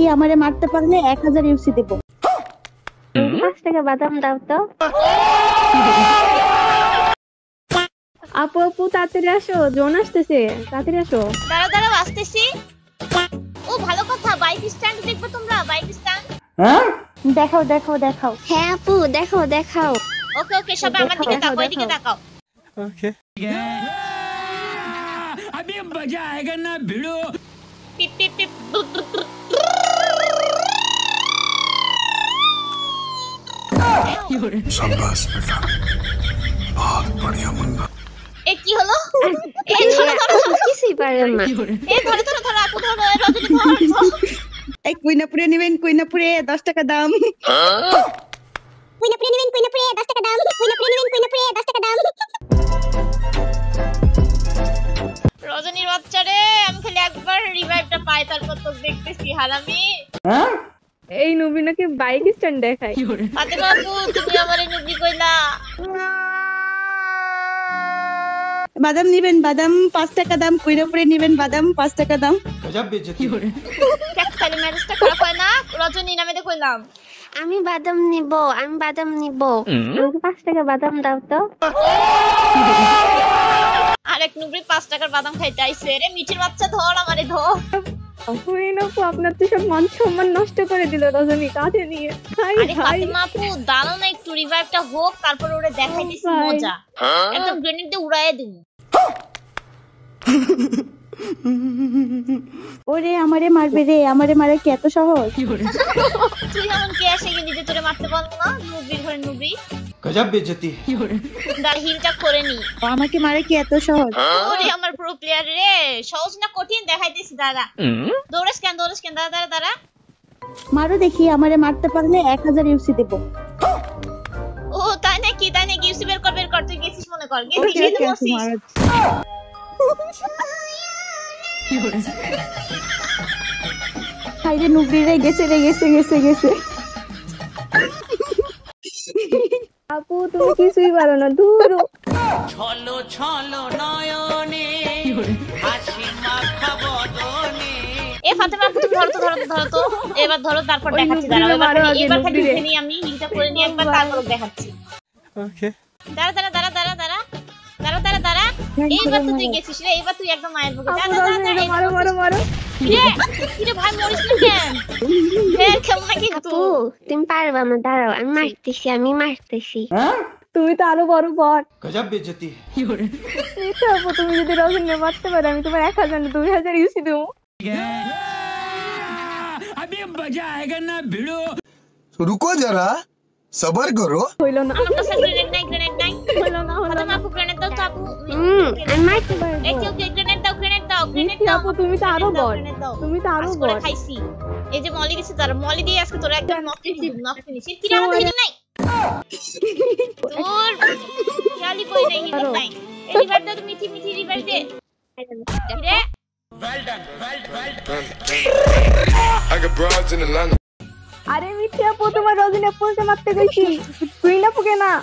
দেখি আমারে মারতে পারলে 1000 ইউসি দেব। 5 টাকা বাদাম দাও তো। আপু আপু তাড়াতাড়ি আসো, জোন আসতেছে, তাড়াতাড়ি আসো। দাঁড়াও আসতেছি। ও ভালো কথা, বাইক স্ট্যান্ড দেখবে তোমরা? বাইক স্ট্যান্ড হ্যাঁ দেখাও। হ্যাঁ আপু দেখাও। ওকে সবাই আমার দিকে তাকাও, এদিকে তাকাও। ओके अभी मजा आएगा ना भिड़ो। পিপ পিপ পিপ। शाबाश बेटा, बहुत बढ़िया मुन्ना। এ কি হলো? এই ধরো কিছুই পারেন না। এই ধরো আপু ধরো, এই রজনী ধরো। এই কুইনাপুরে নেবেন, কুইনাপুরে 10 টাকা দাম। কুইনাপুরে নেবেন, কুইনাপুরে 10 টাকা দাম। কুইনাপুরে নেবেন, কুইনাপুরে 10 টাকা দাম। রজনীর বাচ্চারে, আমি খালি একবার রিভাইভটা পাই তারপর তো দেখতেছি হারামি। হ্যাঁ এই নবী নাকি বাইক স্ট্যান্ড দেখায়। ফাতেমা আপু তুমি আমারে নুবি কইলা। বাদাম নেবেন, বাদাম 5 টাকা দাম। কুইনাপুরে নেবেন, বাদাম 5 টাকা দাম। गजब बेइज्जती। খালি ম্যানেজটা খারাপ হয় না? রজনী নামে তো কইলাম। আমি বাদাম নিব। আমাকে 5 টাকা বাদাম দাও তো। আরেক নুবরি 5 টাকার বাদাম খাইতে আইছে রে। মিঠির বাচ্চা ধর আমারে ধর। আপু আপনার তো সব মান সম্মান নষ্ট করে দিল রজনী কাঁধে নিয়ে। আরে ফাতেমা আপু দাঁড়াও না একটু, রিভাইভটা হোক তারপর ওরে দেখাইতেছি মজা। একদম গ্রেনেড দিয়ে উড়াইয়া দিমু। ওরে আমারে মারবে রে, আমারে মারা কি এত সহজ? তুই এমন কে আসে গিয়ে নিজে তোরে মারতে পারবো না? নুবির ঘরে নুবি। गजब बेइज्जती। দাঁড় হিলটা করে নি। আমাকে মারা কি এত সহজ? ওরে আমার প্রো প্লেয়ার রে, সহজ না কঠিন দেখাইতেছি দাঁড়া। দৌড়াস কেন দাঁড়া। মারো দেখি আমারে মারতে পারলে 1000 ইউসি দেব। ও তাই নাকি ইউসি বের কর, তুই গেছিস মনে কর। গেছিস এই তো বসিস। হাইরে নুবরি রে, গেছে। আপু তুমি কিছুই পারো না, দূর। ছলো নয়নে হাসি মাখা বদনে। এ ফাতেমা আপু তুমি ধরো তো। এবার ধরো তারপর দেখাচ্ছি দাঁড়াও। এবার খালি উঠে নি, আমি হিলটা করে নি একবার তারপর দেখাচ্ছি। ओके দাঁড়া। এইবার তো তুই গেছিস রে, এইবার তুই একদম মায়ের বুকে। মারো। কিরে ভাই মরিস না কেন? ফের কেমন কিন্তু আপু তুমি পারবা না, দাঁড়াও আমি মারতেছি। তুমি তো আরো বড় বট। गजब बेइज्जती। আপু তুমি যদি রজনী মারতে পারো আমি তোমার 1000 2000 ইউসি দেবো। अभी मजा आएगा ना भिड़ो। रुको जरा, सबर करो। হইল না। আমার কাছে গ্রেনেড নাই। হলো না। ফাতেমা আপু গ্রেনেড দাও তো আপু। আমি মারতে পারবো। এই কেউ গ্রেনেড দাও। আপু তুমি তো আরো বট। করে খাইছি। এই যে মলি গেছে তার মলি দিয়ে আজকে তোরা একদম নক ফিনিশ। কি আমাদের হিল নাই। তোর খালি কই নাই হিল নাই। এই রিভাইভ দাও, মিঠি রিভাইভ দে। রে I got broads in Atlanta. আরে মিঠি আপু তোমার রজনী আপুকে মারতে গেছি, তুই না পুকে না।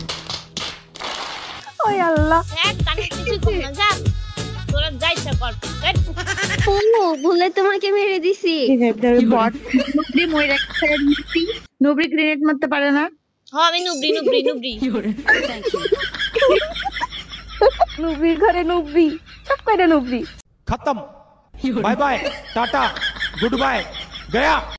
ওই আল্লাহ, দেখ কানে কিছু কম না যা। তোরা যাইছা কর। ভুলে তোমাকে মেরে দিছি। বট নুবরি মই রাখতে নুবরি গ্রেনেড মারতে পারে না। হ্যাঁ আমি নুবরি। নুবরির ঘরে নুবরি, সব কয়টা নুবরি। खत्म। Bye bye tata goodbye गया।